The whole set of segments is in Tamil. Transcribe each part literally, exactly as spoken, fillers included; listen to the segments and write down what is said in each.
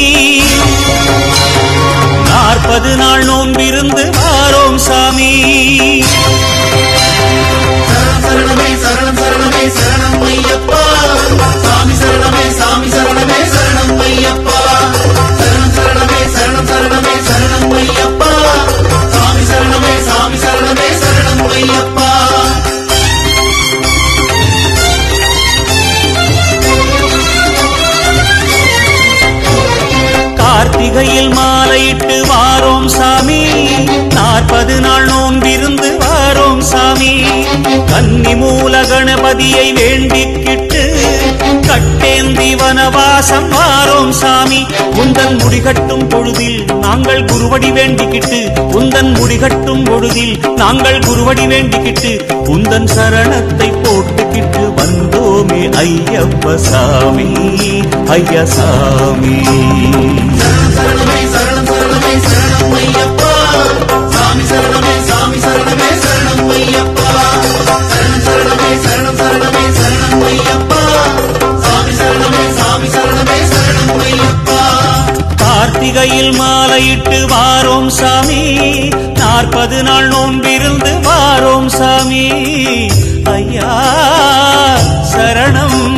நாற்பது நாள் நோன்பிருந்து வாரோம் சாமி. சரணமே சரணம் சரணமே சரணம் ஐயப்பா. சாமி சரணமே சாமி சரணமே சரணம் ஐயப்பா. சரணம் சரணமே சரணம் சரணமே சரணம் ஐயப்பா. சாமி சரணமே சாமி சரணமே சரணம் ஐயப்பா. கார்த்திகையில் மாலையிட்டு வாரோம் சாமி. நாற்பது நாள் நோன்பிருந்து வாரோம் சாமி. கன்னி மூல கணபதியை வேண்டிக்கிட்டு கட்டேந்தி வனவாசம் வாரோம் சாமி. உந்தன் முடிகட்டும் பொழுதில் நாங்கள் குருவடி வேண்டிக்கிட்டு உந்தன் முடிகட்டும் பொழுதில் நாங்கள் குருவடி வேண்டிக்கிட்டு உந்தன் சரணத்தை போட்டுக்கிட்டு வந்தோமே ஐயப்ப சாமி ஐயா சாமி. சரணமே சரணம் சரணமே சரணம் ஐயப்பா. சாமி சரணமே சாமி சரணமே சரணம் ஐயப்பா. சரணம் சரணமே சரணம் சரணமே சரணம் ஐயப்பா. சாமி சரணமே சாமி சரணமே சரணம் ஐயப்பா. கார்த்திகையில் மாலையிட்டு வாரோம் சாமி. நாற்பது நாள் நோன்பிருந்து வாரோம் சாமி. ஐயா சரணம்.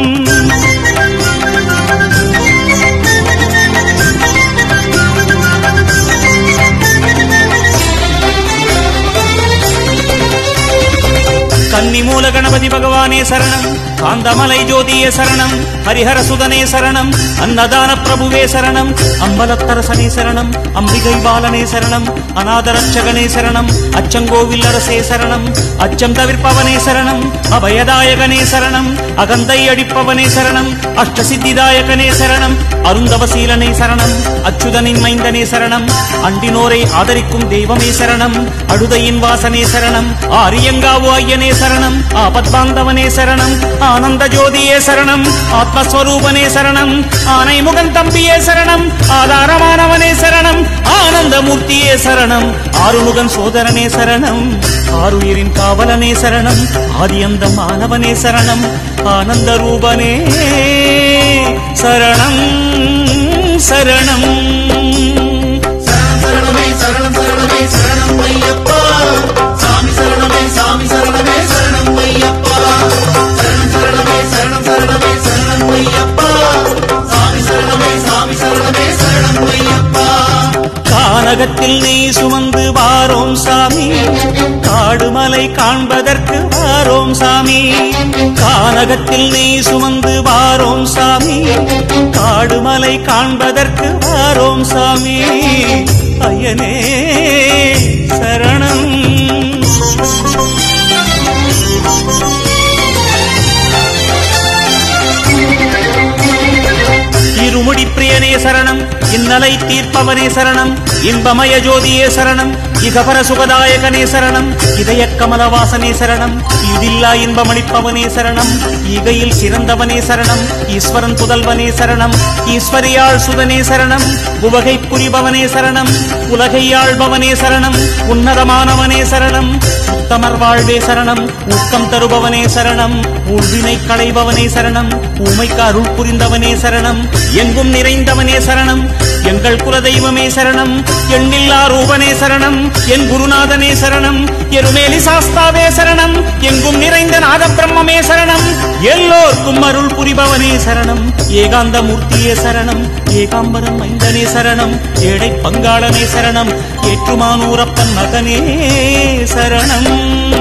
கன்னிமூல கணபதி பகவானே சரணம். காந்தமலை ஜோதியே சரணம். ஹரிஹர சுதனே சரணம். அன்னதான பிரபுவே சரணம். அம்பலத்தரசனே சரணம். அம்பிகை பாலனே சரணம். அநாதரட்சகனே சரணம். அச்சங்கோவில் அரசே சரணம். அச்சம் தவிர்ப்பவனே சரணம். அபயதாயகனே சரணம். அகந்தை அடிப்பவனே சரணம். அஷ்டசித்திதாயகனே சரணம். அருந்தவசீலனே சரணம். அச்சுதனின் மைந்தனே சரணம். அண்டினோரை ஆதரிக்கும் தெய்வமே சரணம். அழுதையின் வாசனே சரணம். ஆரியங்காவு ஐயனே சரணம். ஆபத்பாந்தவனே சரணம். ஆனந்த ஜோதியே சரணம். ஆத்மஸ்வரூபனே சரணம். ஆனை முகன் தம்பியே சரணம். ஆதாரமானவனே சரணம். ஆனந்த மூர்த்தியே சரணம். ஆறுமுகன் சோதரனே சரணம். ஆறுயிரின் காவலனே சரணம். ஆதியந்த மாணவனே சரணம். ஆனந்த ரூபனே சரணம் சரணம். சரணமே சரணம் சரணமே சரணம் ஐயப்பா. சாமி சரணமே சாமி சரணமே சரணம் ஐயப்பா. சரணம் சரணமே சரணம் சரணமே சரணம் ஐயப்பா. சாமி சரணமே சாமி சரணமே சரணம் ஐயப்பா. கானகத்தில் நீ சுமந்து வாரோம் சாமி. காடுமலை காண்பதற்கு வாரோம் சாமி. கானகத்தில் நீ சுமந்து வாரோம் சாமி. காடுமலை காண்பதற்கு வாரோம் சாமி. ஐயனே சரணம். இருமுடி பிரியனே சரணம். இன்னலை தீர்ப்பவனே சரணம். இன்பமய ஜோதியே சரணம். இகபர சுகதாயகனே சரணம். இதய கமலவாசனே சரணம். இதில்லா இன்பமளிப்பவனே சரணம். ஈகையில் சிறந்தவனே சரணம். ஈஸ்வரன் புதல்வனே சரணம். ஈஸ்வரியாள் சுதனே சரணம். உவகை புரிபவனே சரணம். உலகை ஆள்பவனே சரணம். உன்னதமானவனே சரணம். உத்தமர் வாழ்வே சரணம். ஊக்கம் தருபவனே சரணம். ஊழ்வினை களைபவனே சரணம். ஊமைக்கு அருள் புரிந்தவனே சரணம். எங்கும் நிறைந்தவனே சரணம். எங்கள் குலதெய்வமே சரணம். எண்ணில்லா ரூபனே சரணம். என் குருநாதனே சரணம். எருமேலி சாஸ்தாவே சரணம். எங்கும் நிறைந்த நாத பிரம்மமே சரணம். எல்லோர்க்கும் அருள் புரிபவனே சரணம். ஏகாந்த மூர்த்தியே சரணம். ஏகாம்பரம் மைந்தனே சரணம். ஏழை பங்காளனே சரணம். ஏற்றுமானூரப்பன் மகனே சரணம்.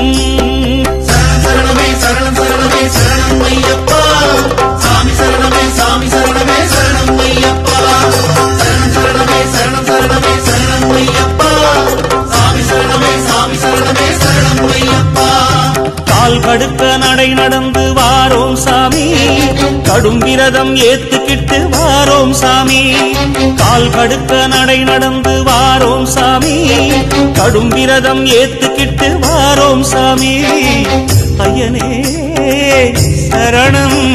சரணமே சரணம் சரணமே சரணம் ஐயப்பா. சாமி சரணமே சாமி சரணமே சரணம் ஐயப்பா. சரணம் சரணமே சரணம் சரணமே சரணம் ஐயப்பா. சாமி சரணமே சாமி சரணமே சரணம் ஐயப்பா. கால் கடுக்க நடை நடந்து வாரோம் சாமி. கடும் விரதம் ஏத்துக்கிட்டு வாரோம் சாமி. கால் கடுக்க நடை நடந்து வாரோம் சாமி. கடும் விரதம் ஏத்துக்கிட்டு வாரோம் சாமி. ஐயனே சரணம்.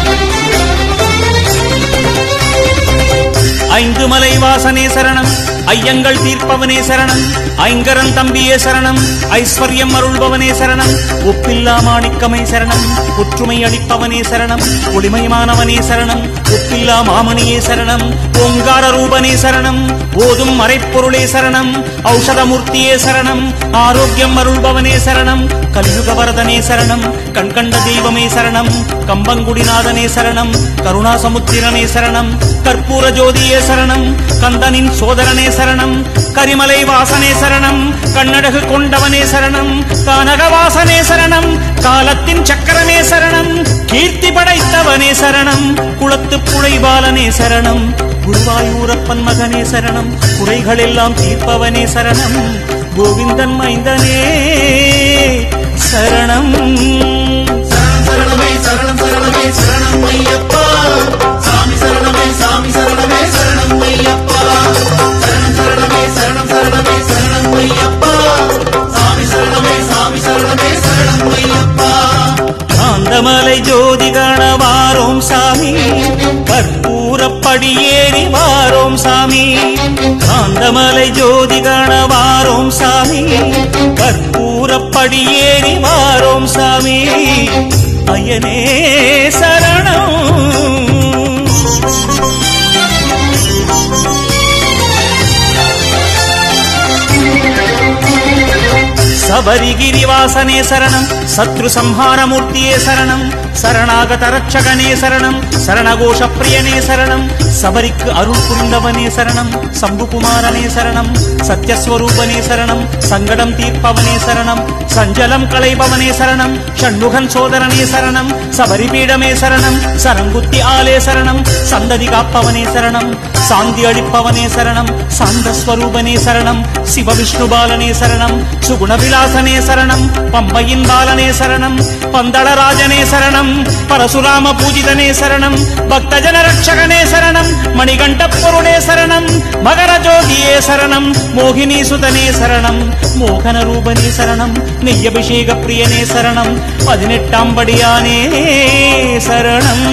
ஐந்து மலை வாசனே சரணம். ஐயங்கள் தீர்ப்பவனே சரணம் ஐங்கரன் தம்பியே சரணம் ஐஸ்வர்யம் அருள்பவனே சரணம் ஒப்பில்லா மாணிக்கமை சரணம் ஒற்றுமை அளிப்பவனே சரணம் ஒளிமயமானவனே சரணம் ஒப்பில்லா மாமணியே சரணம் ஓங்கார ரூபனே சரணம் ஓதும் மறைப்பொருளே சரணம் ஔஷதமூர்த்தியே சரணம் ஆரோக்கியம் அருள்பவனே சரணம் கலியுக வரதனே சரணம் கண்கண்ட தெய்வமே சரணம் கம்பங்குடிநாதனே சரணம் கருணாசமுத்திரனே சரணம் கற்பூர ஜோதியே சரணம் கந்தனின் சோதரனே சரணம் கரிமலை வாசனே சரணம் கண்ணழகு கொண்டவனே சரணம் கானகவாசனே சரணம் காலத்தின் சக்கரமே சரணம் கீர்த்தி படைத்தவனே சரணம் குளத்து புழைபாலனே சரணம் குருவாயூரப்பன் மகனே சரணம் குறைகள் எல்லாம் தீர்ப்பவனே சரணம் கோவிந்தன் மைந்தனே சரணம் சரணமே சரணம் சரணமே சரணம் ஐயப்பா சாமி சரணமே சாமி சரணமே சரணம் ஐயப்பா சரணம் சரணமே சரணம் சரணமே சரணம் ஐயப்பா சாமி சரணமே சாமி சரணமே சரணம் ஐயப்பா காந்தமலை ஜோதி காண வாரோம் சாமி கற்பூரப்படியேறி வாரோம் சாமி காந்தமலை ஜோதி காண வாரோம் சாமி கற்பூரப்படியேறி வாரோம் சாமி ஐயனே சரணம் சபரிகிரிவாசனே சரணம் சத்ரு சம்ஹாரமூர்த்தியே சரணம் சரணாகத ரட்சகனே சரணம் சரணகோஷ பிரியனே சரணம் சபரிக்கு அருள் புரிந்தவனே சரணம் சம்புகுமாரனே சரணம் சத்யஸ்வரூபனே சரணம் சங்கடம் தீர்ப்பவனே சரணம் சஞ்சலம் களைபவனே சரணம் ஷண்முகன் சோதரனே சரணம் சபரிபீடமே சரணம் சரங்குத்தி ஆலே சரணம் சந்ததி காப்பவனே சரணம் சாந்தி அளிப்பவனே சரணம் சாந்தஸ்வரூபனே சரணம் சிவவிஷ்ணு பாலனே சரணம் சுகுணவிலாசனே சரணம் பம்பையின் பாலனே சரணம் பந்தளராஜனே சரணம் பரசுராம பூஜிதனே சரணம் பக்தஜன ரட்சகனே சரணம் மணிகண்ட பொருளே சரணம் மகர ஜோதியே சரணம் மோகினி சுதனே சரணம் மோகன ரூபனே சரணம் நெய்யபிஷேக பிரியனே சரணம் பதினெட்டாம் படியானே சரணம்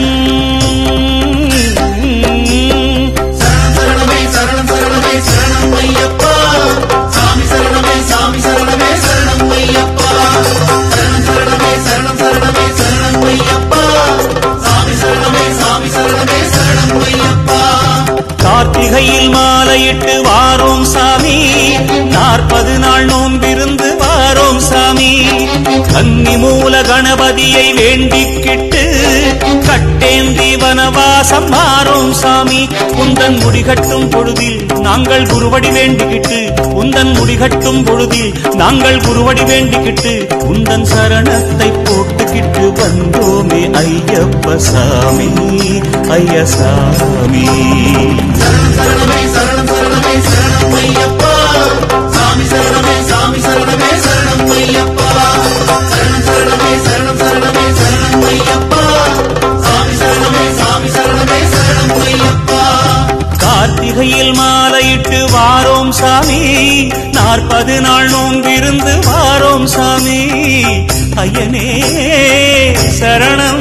சரணமே சரணம் சரணமே சரணம் ஐயப்பா சாமி சரணமே சாமி சரணமே சரணம் ஐயப்பா சரணம் சரணமே சரணம் சரணமே சரணம் ஐயப்பா சாமி சரணமே சாமி சரணமே சரணம் ஐயப்பா கார்த்திகையில் மாலையிட்டு வாரோம் சாமி நாற்பது நாள் நோம்பிருந்து வாரோம் சாமி கன்னி மூல கணபதியை வேண்டிக்கிட்டு கட்டேந்தி வனவாசம் மாறோம் சாமி உந்தன் முடிகட்டும் பொழுதில் நாங்கள் குருவடி வேண்டிக்கிட்டு உந்தன் முடிகட்டும் பொழுதில் நாங்கள் குருவடி வேண்டிக்கிட்டு உந்தன் சரணத்தை போட்டுக்கிட்டு வந்தோமே ஐயப்ப சாமி ஐயசாமி சரணம் சரணமே சரணம் சரணமே சரணம் ஐயப்பா சாமி சரணமே சாமி சரணமே சரணம் ஐயப்பா சரணம் சரணமே சரணம் சரணமே சரணம் ஐயப்பா சாமி சரணமே சாமி சரணமே சரணம் ஐயப்பா கார்த்திகையில் மாலையிட்டு வாரோம் சாமி நாற்பது நாள் நோம்பிருந்து வாரோம் சாமி ஐயனே சரணம்